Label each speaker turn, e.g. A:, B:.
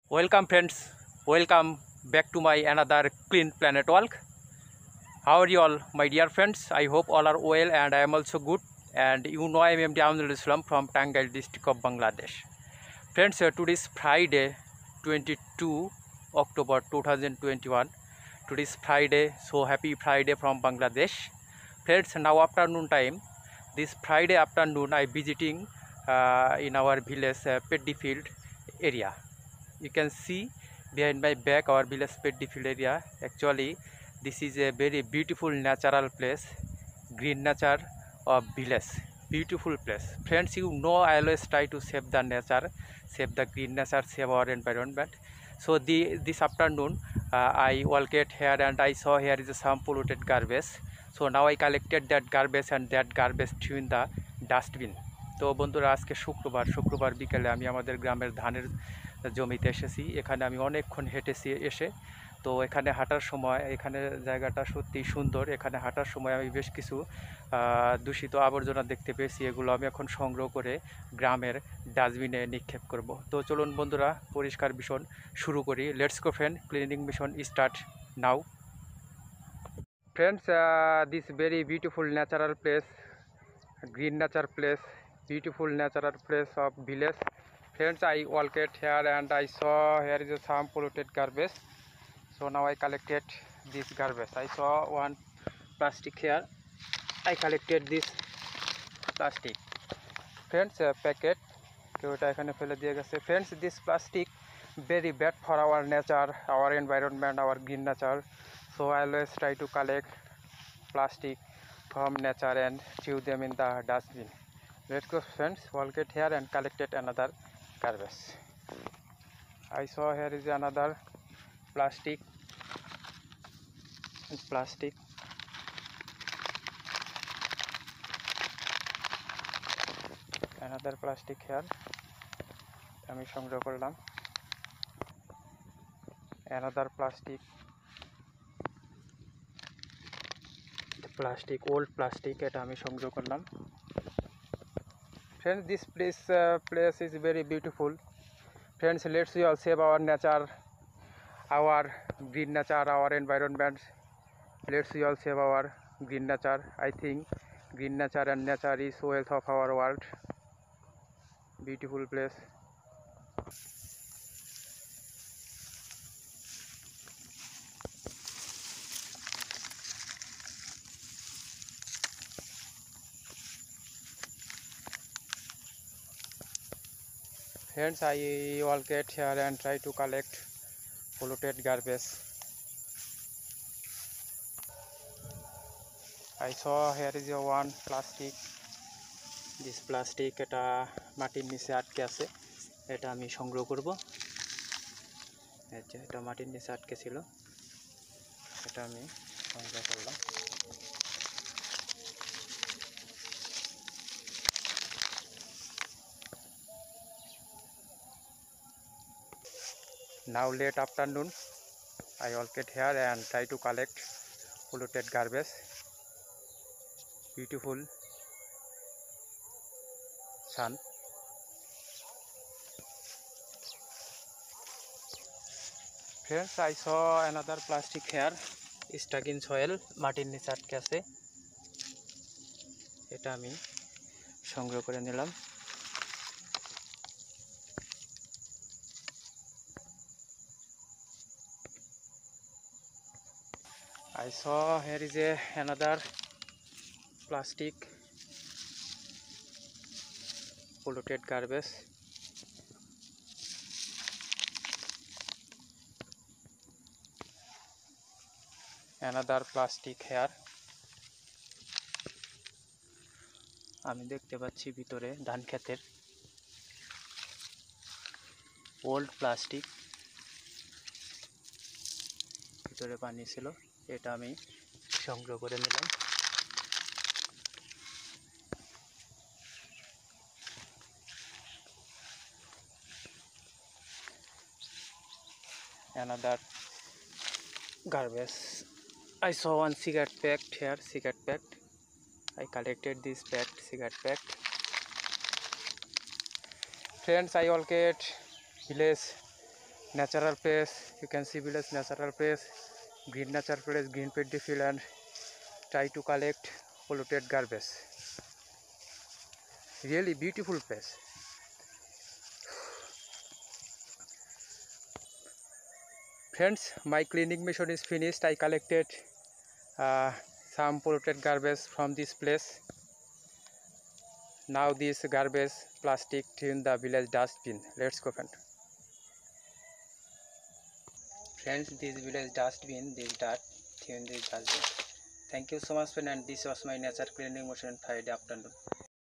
A: Welcome friends, welcome back to my another Clean Planet Walk. How are you all my dear friends? I hope all are well and I am also good. And you know I am MD Amnul Islam from Tangail district of Bangladesh. Friends, today is Friday 22 October 2021. Today is Friday, so happy Friday from Bangladesh. Friends, now afternoon time, this Friday afternoon I visiting in our village Peddi Field area. You can see behind my back our village Peddi Field area. Actually this is a very beautiful natural place, green nature of village, beautiful place. Friends, you know I always try to save the nature, save the green nature, save our environment. So this afternoon I walked here and I saw here is some polluted garbage. So now I collected that garbage and that garbage threw in the dustbin. তো বন্ধুরা আজকে শুক্রবার বিকেলে আমি আমাদের গ্রামের ধানের জমিতে এসেছি। এখানে আমি অনেকক্ষণ হেঁটেছি এসে। তো এখানে হাঁটার সময় এখানে জায়গাটা সত্যি সুন্দর। এখানে হাঁটার সময় আমি বেশ কিছু দূষিত আবর্জনা দেখতে পেয়েছি। এগুলো আমি এখন সংগ্রহ করে গ্রামের ডাস্টবিনে নিক্ষেপ করব। তো চলুন বন্ধুরা পরিষ্কার মিশন শুরু করি। Let's go friend, cleaning mission start now. Friends, this very beautiful natural place, green nature place, beautiful natural place of village. Friends, I walked here and I saw here is some polluted garbage. So now I collected this garbage. I saw one plastic here. I collected this plastic. Friends, packet কেউ এটা এখানে ফেলে দিয়ে গেছে। Friends, this plastic very bad for our nature, our environment, our green nature. So I always try to collect plastic from nature and throw them in the dustbin. Let's go friends, walk it here and collected another garbage. I saw here is another plastic, another plastic here. আমি সংগ্রহ করলাম another plastic, old plastic, এটা আমি সংগ্রহ করলাম। Friends, this place is very beautiful. Friends, let's we all save our nature, our green nature, our environment. Let's we all save our green nature. I think green nature and nature is wealth of our world. Beautiful place. Friends, I walk here and try to collect polluted garbage. I saw here is a one plastic. This plastic এটা মাটির নিচে আটকে আছে, এটা আমি সংগ্রহ করব। এটা মাটির নিচে আটকে ছিল, এটা আমি সংগ্রহ করলাম। Now late afternoon, I walked here and try to collect polluted garbage. Beautiful sun. Friends, I saw another plastic here stuck in soil, মাটির নিচে আটকে আছে, এটা আমি সংগ্রহ করে নিলাম। I saw here is another plastic polluted garbage. Another plastic here. আমি দেখতে পাচ্ছি ভিতরে ধান ক্ষেতের ওল্ড প্লাস্টিক, ভিতরে পানি ছিল, এটা আমি সংগ্রহ করে নিলাম। Another garbage. I saw one cigarette packed here, cigarette packed. I collected this packed cigarette packed. Friends, I all get village natural place. You can see village natural place, green natural place, green paddy field, and try to collect polluted garbage. Really beautiful place. Friends, my cleaning mission is finished. I collected some polluted garbage from this place. Now this garbage plastic in the village dustbin. Let's go, friend. Friends, this village dustbin, this dirt in this dustbin. Thank you so much, friend. And this was my nature cleaning mission Friday afternoon.